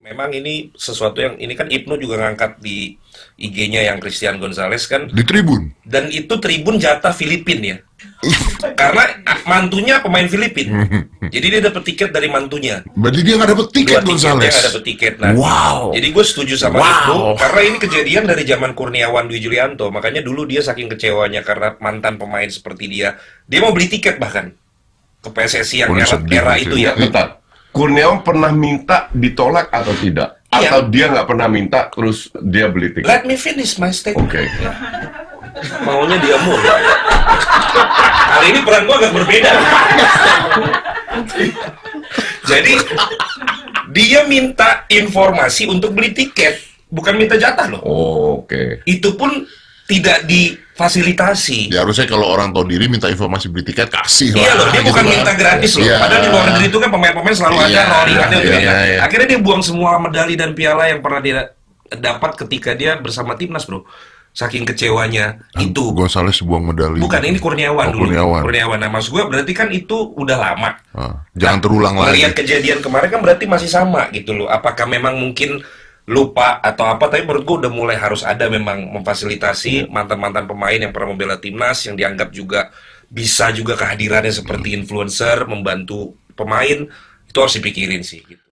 Memang ini sesuatu yang ini kan Ibnu juga ngangkat di IG-nya yang Christian Gonzalez kan, Di Tribun. dan itu Tribun jatah Filipin ya. Karena mantunya pemain Filipin. Jadi dia dapat tiket dari mantunya. Berarti dia nggak dapet Dua tiket tiket dia Gonzales. nggak dapet tiket. Nah, Wow. jadi gue setuju sama Wow. Ibnu karena ini kejadian dari zaman Kurniawan Dwi Julianto. Makanya dulu dia saking kecewanya karena mantan pemain seperti dia mau beli tiket bahkan ke PSSI yang Waduh, sedih era sih. itu ya. Bentar, Kurniawan pernah minta ditolak atau tidak? Iya. Atau dia nggak pernah minta terus dia beli tiket? Let me finish my statement. Oke. Maunya dia mulu. Kali ini peran gua agak berbeda. Jadi dia minta informasi untuk beli tiket, bukan minta jatah loh. Oh, oke. Itu pun tidak difasilitasi. Ya harusnya kalau orang tahu diri minta informasi beli tiket kasih lah. Iya loh, dia gitu bukan kan. minta gratis loh. Iya. Padahal di luar negeri itu kan pemain-pemain selalu ada Iya, rollingannya iya, gitu kan. iya. Akhirnya dia buang semua medali dan piala yang pernah dia dapat ketika dia bersama timnas, bro. Saking kecewanya itu. Gonzales buang medali. Bukan, ini Kurniawan Oh, dulu. Kurniawan. Nah, maksud gue berarti kan itu udah lama. Jangan terulang lagi. Melihat kejadian kemarin kan berarti masih sama gitu loh. Apakah memang mungkin lupa atau apa? Tapi menurut gue udah mulai harus ada memang memfasilitasi mantan-mantan pemain yang pernah membela timnas, yang dianggap juga bisa juga kehadirannya seperti influencer, membantu pemain. Itu harus dipikirin sih. Gitu.